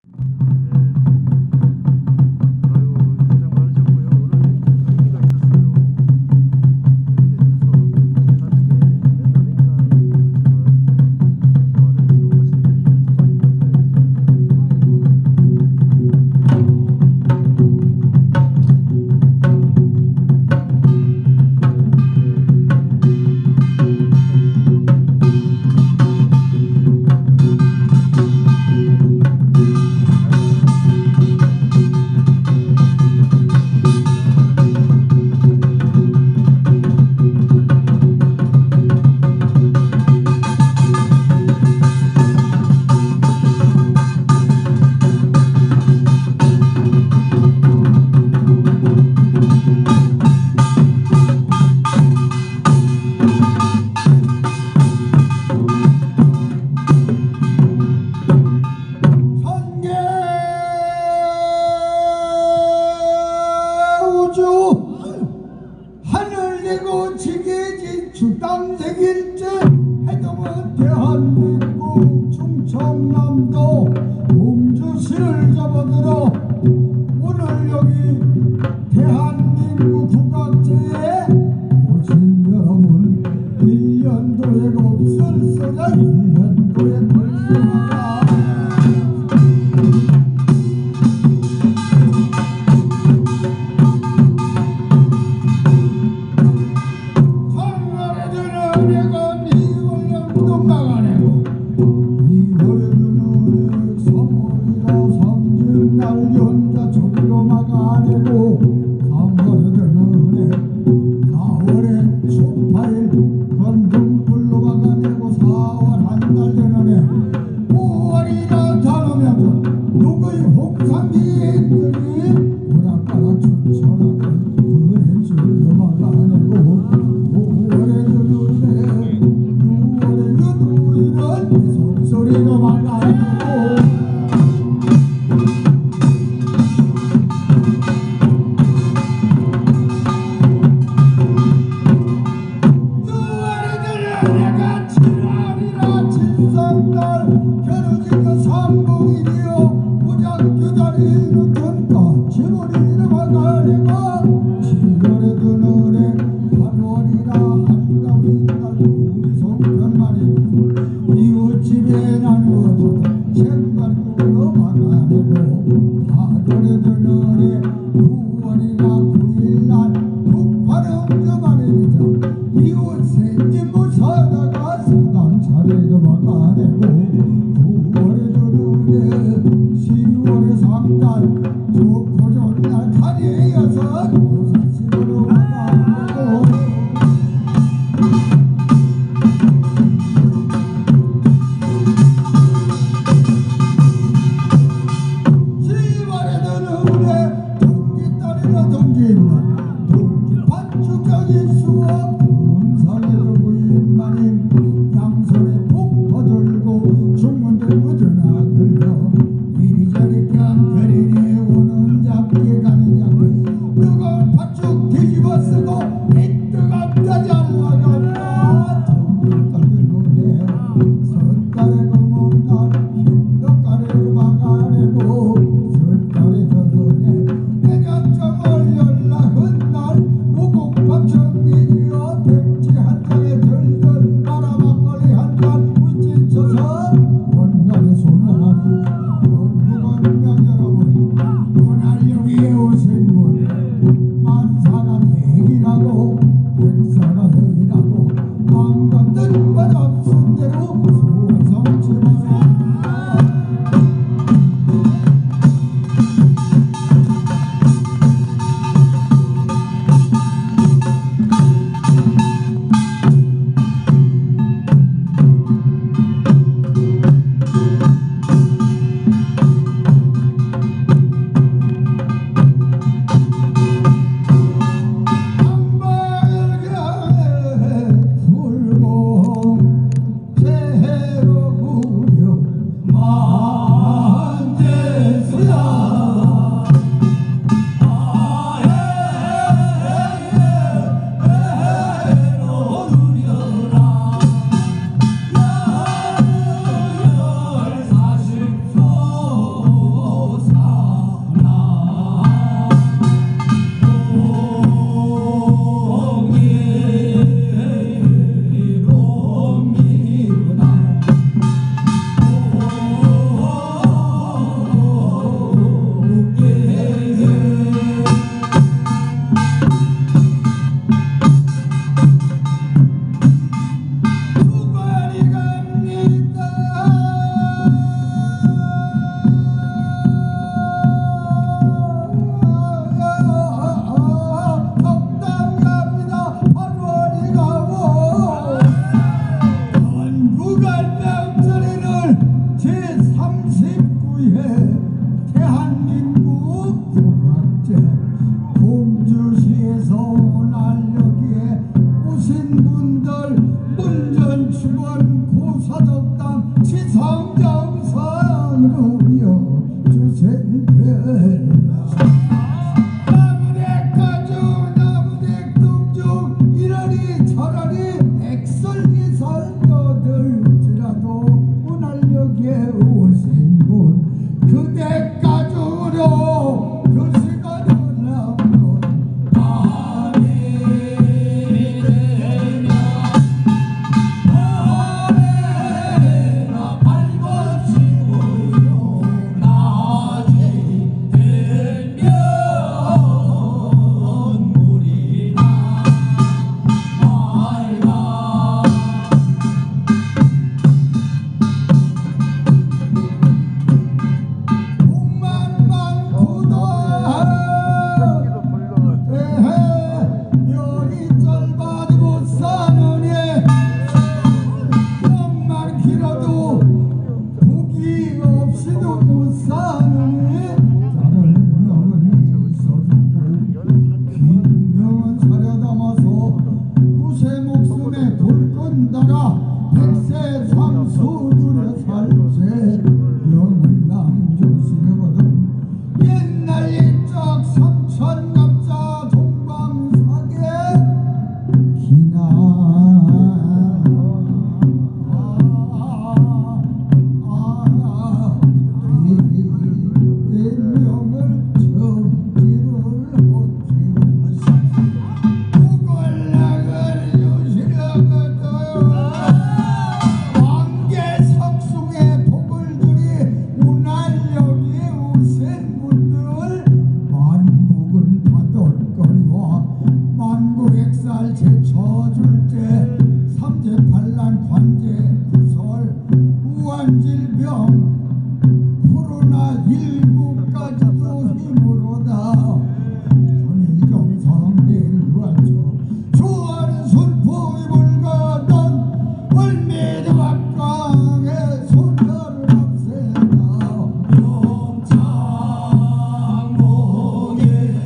하늘 내고 지게지 주땅 새길지 해동은 대한민국 충청남도 공주시를 접어들어 오늘 여기 대한민국 국악제에 오신 여러분 1년도에 곱슬 써자 1년도에 벌써하라. 이월에는 3월이라 3일 날 연자 대한민국 국악제 공주시에서 오늘 여기에 오신 분들 문전축원 고사덕당 지성정성으로 여주세요. 나무대 가주 나무대 뚱중 이러니 저러니 액설기설거들지라도 오늘 여기에 오신 분 그대 가족으로 그 시간을 남은 밤이 되면 노래나 밝아지고요 낮이 되면 물이 나 맑아 백세 상수들의 살제 영을 남주시거든 옛날 옛적 삼천갑자 동방사계 기나 인명을 정지를 못해요 구걸락을 유시려거든 만국액살 제쳐줄제 삼재반란 관제 구설 우한질병 코로나19까지도 힘으로다 전일경성대를 구하죠 좋아하는 손포이 불가던 월매도 박강에 손가를 앞세다 영창문에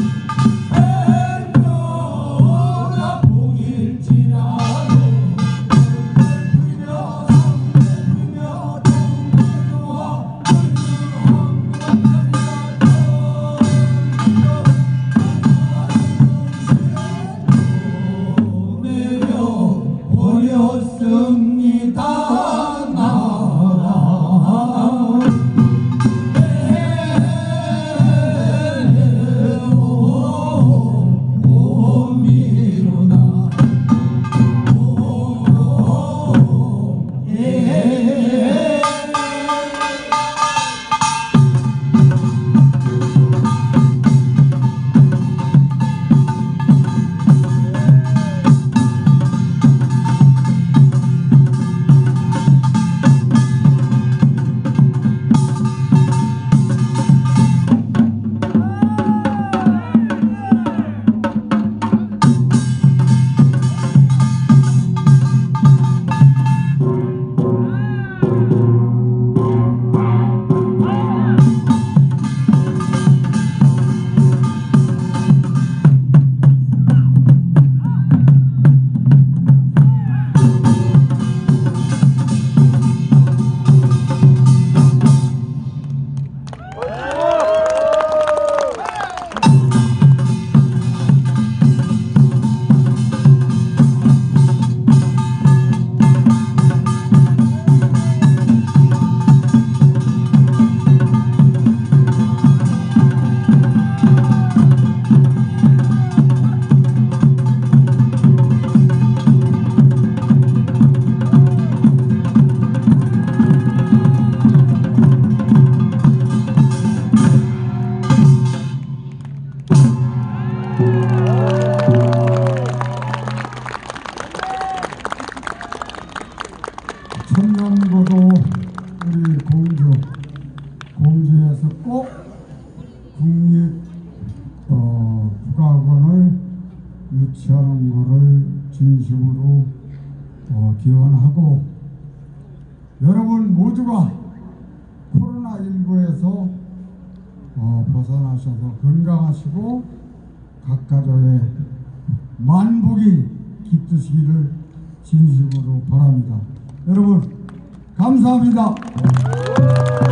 청년고도 우리 공주에서 꼭 국립 국악원을 유치하는 것을 진심으로 기원하고 여러분 모두가 코로나19에서 벗어나셔서 건강하시고 각 가정에 만복이 깃드시기를 진심으로 바랍니다. 여러분 감사합니다.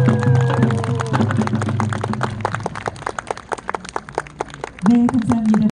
네, 감사합니다.